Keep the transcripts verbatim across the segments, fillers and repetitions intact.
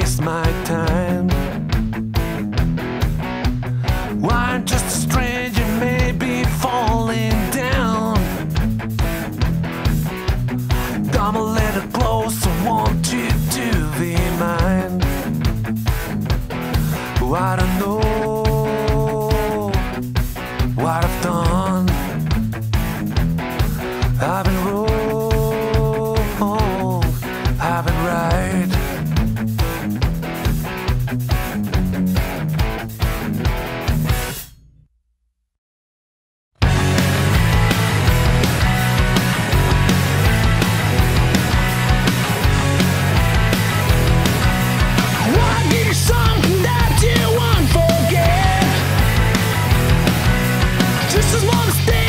waste my time. Why I'm just a stranger, maybe falling down. Come a little closer, want you to be mine. Oh, I don't know what I've done. I've been wrong, I've been right.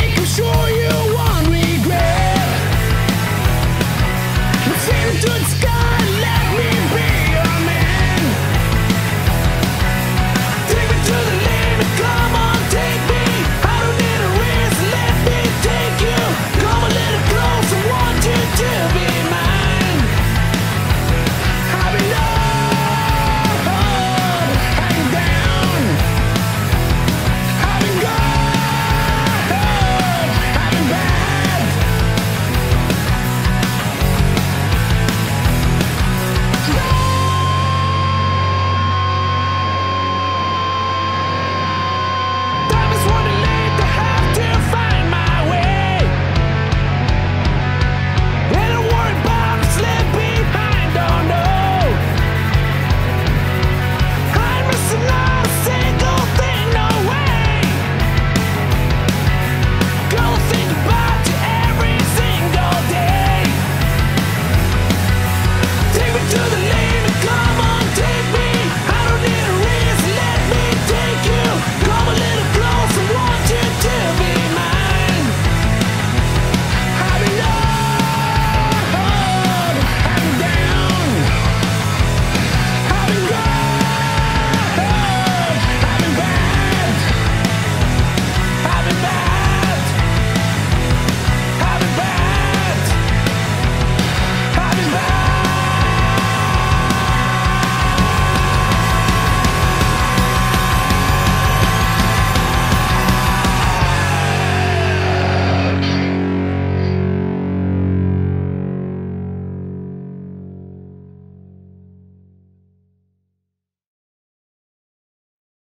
Sure you won't regret. We're sailing to the sky.